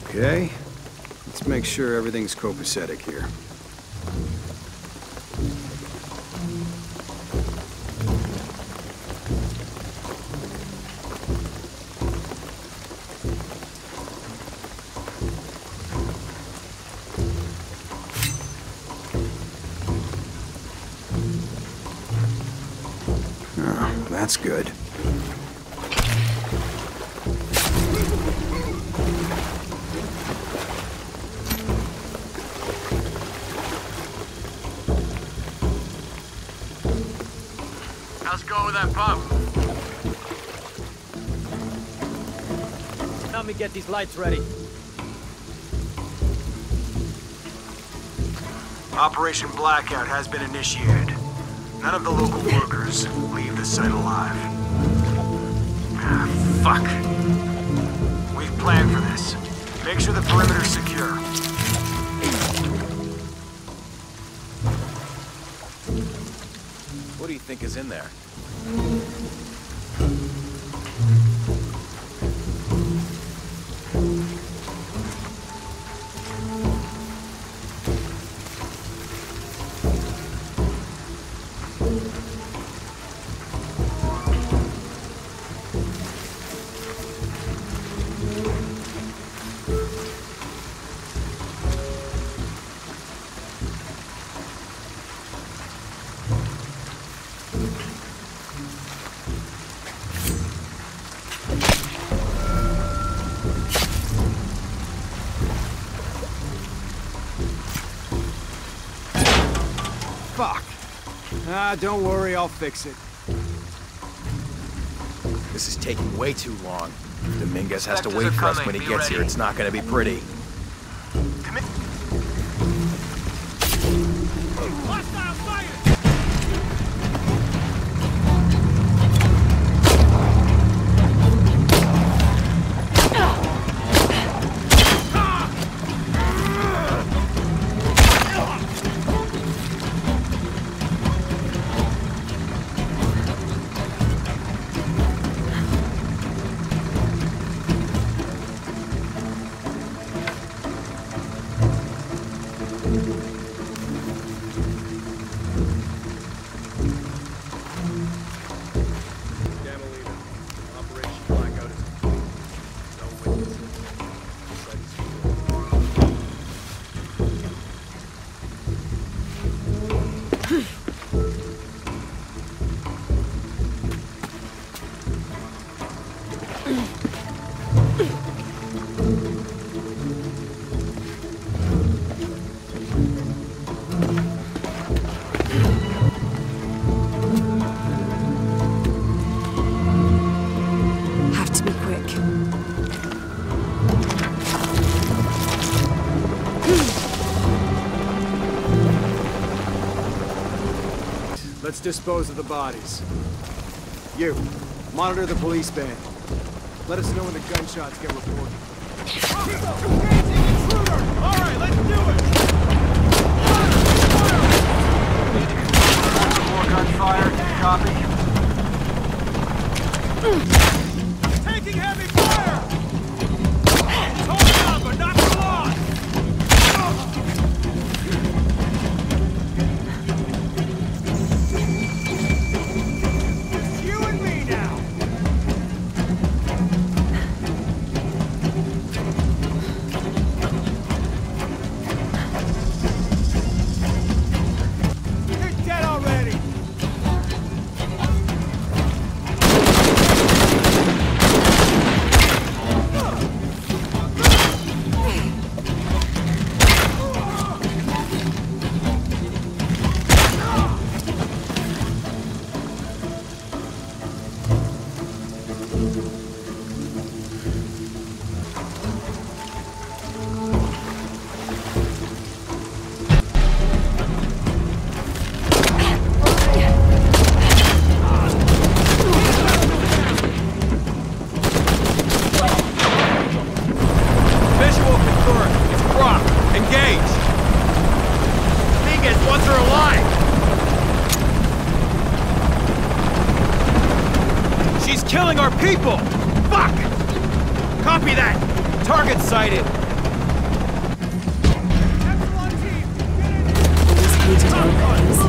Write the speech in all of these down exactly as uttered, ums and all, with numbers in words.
Okay. Let's make sure everything's copacetic here. Oh, that's good. How's it going with that pump? Help me get these lights ready. Operation Blackout has been initiated. None of the local workers leave the site alive. Ah, fuck. We've planned for this. Make sure the perimeter's secure. What do you think is in there? Fuck. Ah, don't worry, I'll fix it. This is taking way too long. Dominguez has to Sectors wait are for us coming. when he Be gets ready. here. It's not gonna be pretty. Commit. Operation Blackout is complete. No witnesses. The site is secure. Have to be quick. Let's dispose of the bodies. You, monitor the police van. Let us know when the gunshots get reported. All right, let's do it! More gunfire. Copy. Taking heavy fire! Hold on, but not for long! It's you and me now! You're dead already! Visual confirmed. It's Brock. Engage. Dominguez wants her alive. She's killing our people. Fuck. Copy that. Target sighted. repeated openings.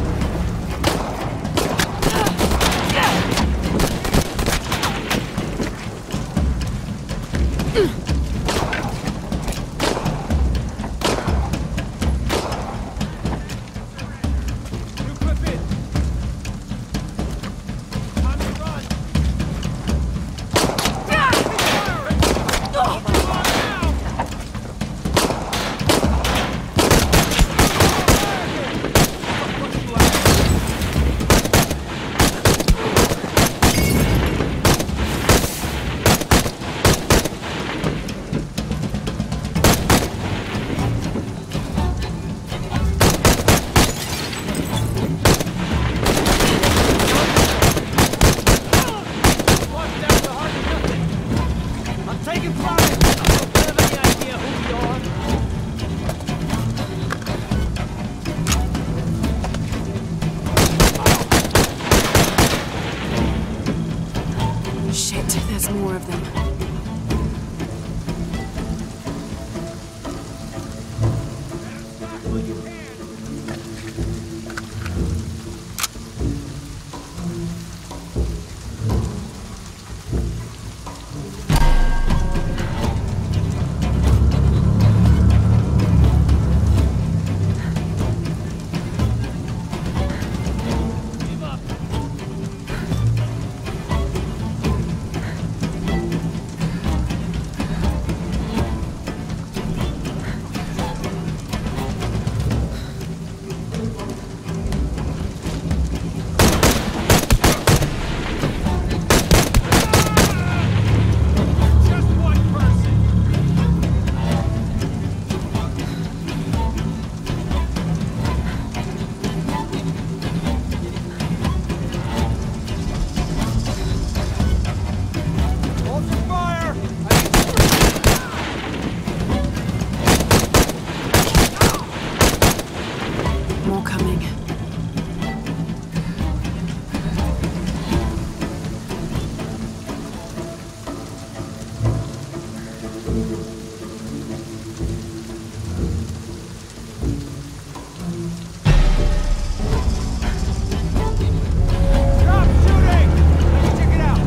Shit, there's more of them. More coming. Stop shooting! Let me check it out.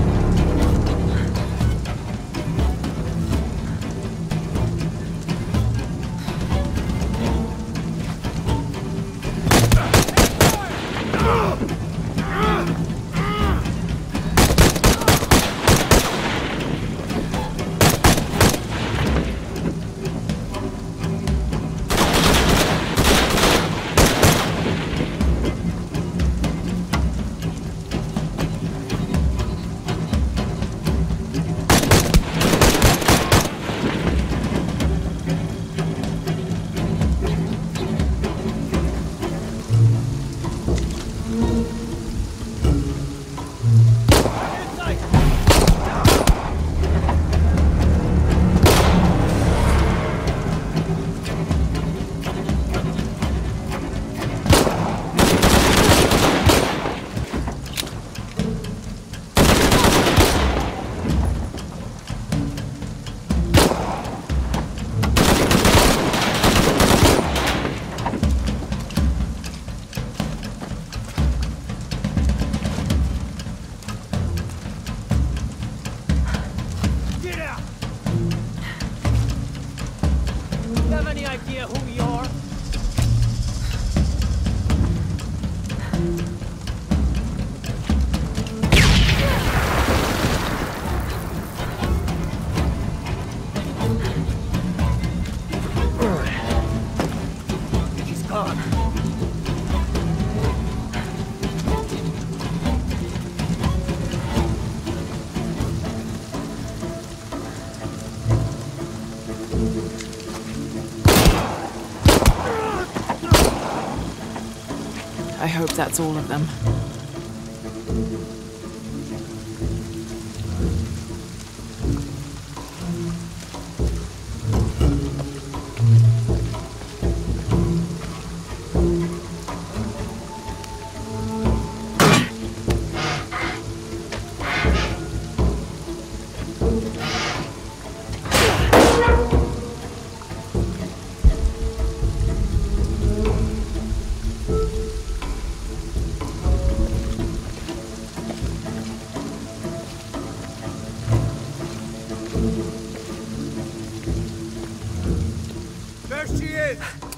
Have any idea who we are? He's gone. I hope that's all of them. There she is!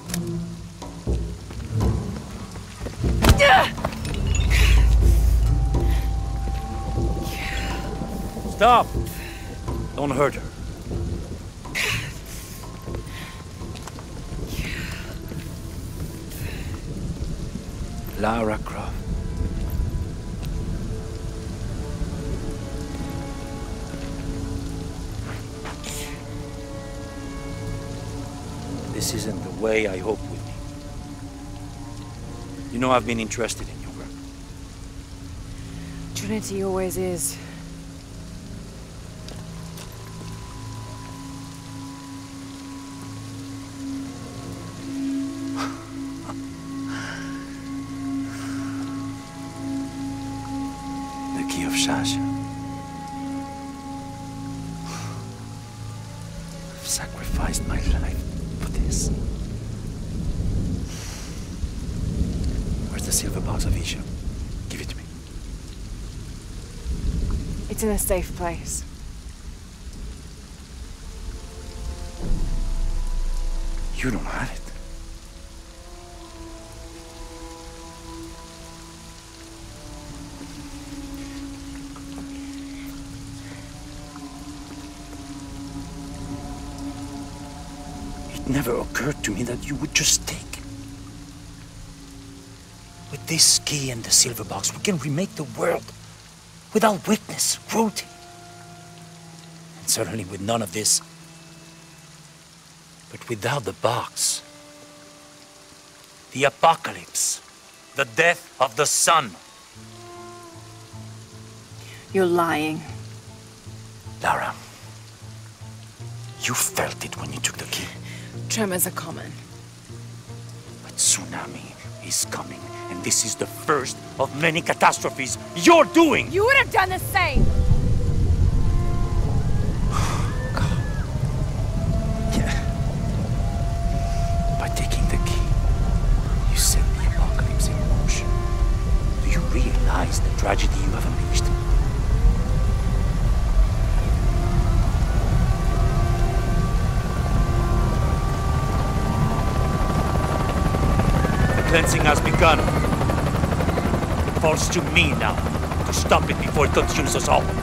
Stop! Don't hurt her. Lara Croft. This isn't the way I hoped would be. You know I've been interested in your work. Trinity always is. The key of Sasha. I've sacrificed my life for this. Where's the silver box of Isha? Give it to me. It's in a safe place. You don't have it. It never occurred to me that you would just take it. With this key and the silver box, we can remake the world without weakness, cruelty. And certainly with none of this. But without the box, the apocalypse, the death of the sun. You're lying. Lara, you felt it when you took the key. Tremors are common. But tsunami is coming, and this is the first of many catastrophes you're doing! You would have done the same! By taking the key, you set the apocalypse in motion. Do you realize the tragedy you have unleashed? The cleansing has begun. It falls to me now to stop it before it consumes us all.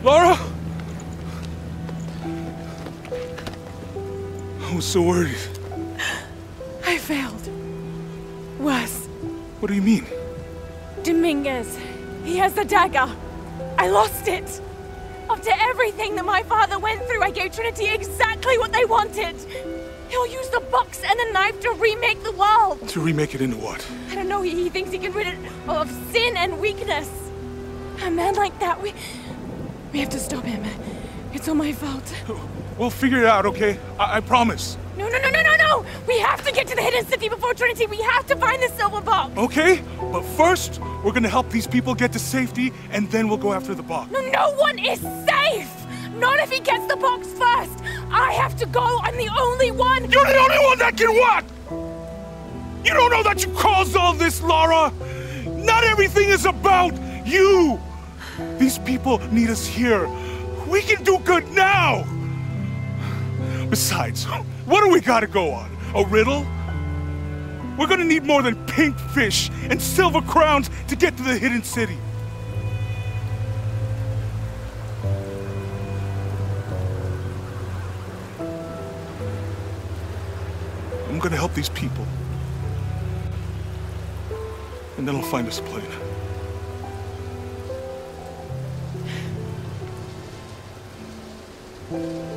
Lara? I was so worried. I failed. Worse. What do you mean? Dominguez. He has the dagger. I lost it. After everything that my father went through, I gave Trinity exactly what they wanted. He'll use the box and the knife to remake the world. To remake it into what? I don't know, he, he thinks he can rid it of sin and weakness. A man like that, we... We have to stop him. It's all my fault. We'll figure it out, okay? I, I promise. No, no, no, no, no, no! We have to get to the hidden city before Trinity. We have to find the silver box. Okay, but first, we're gonna help these people get to safety, and then we'll go after the box. No, no one is safe! Not if he gets the box first! I have to go! I'm the only one! You're the only one that can what? You don't know that you caused all this, Lara! Not everything is about you! These people need us here. We can do good now! Besides, what do we gotta go on? A riddle? We're gonna need more than pink fish and silver crowns to get to the hidden city. I'm gonna help these people. And then I'll find us a plane. Thank you.